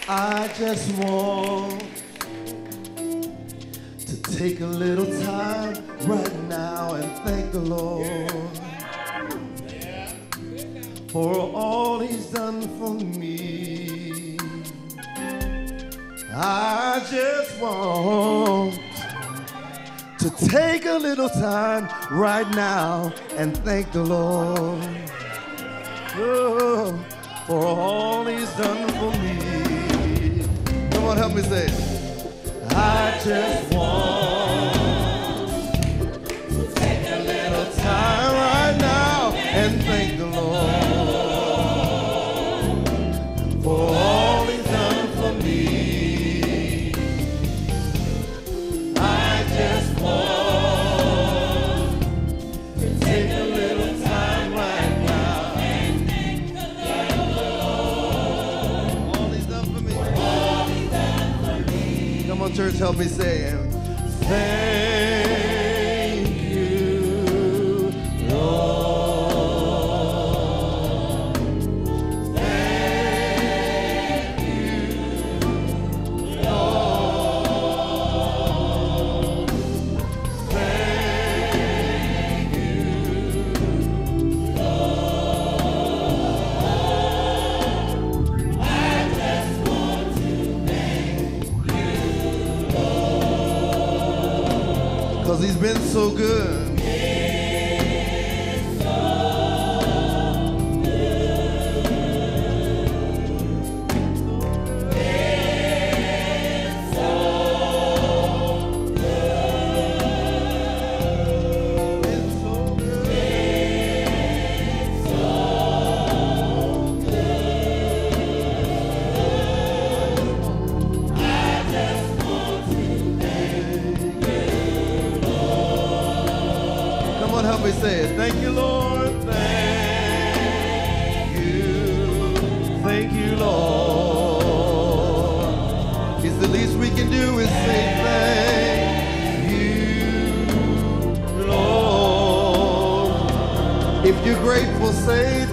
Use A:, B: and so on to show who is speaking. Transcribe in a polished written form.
A: I just want to take a little time right now and thank the Lord for all He's done for me. I just want to take a little time right now and thank the Lord for all He's done for me. Come on, help me say it. I just want to take a little time right now and thank the Lord for all He's done for me. I just want to take a little time right now and thank the Lord for all He's done for me. All He's done for me. Come on, church, help me say it. Thank you, Lord. Thank you, Lord. Thank you, Lord. I just want to thank you, Lord. 'Cause He's been so good. Come on, help me say it. Thank you, Lord. Thank you, Lord. It's the least we can do is say thank you, Lord. If you're grateful, say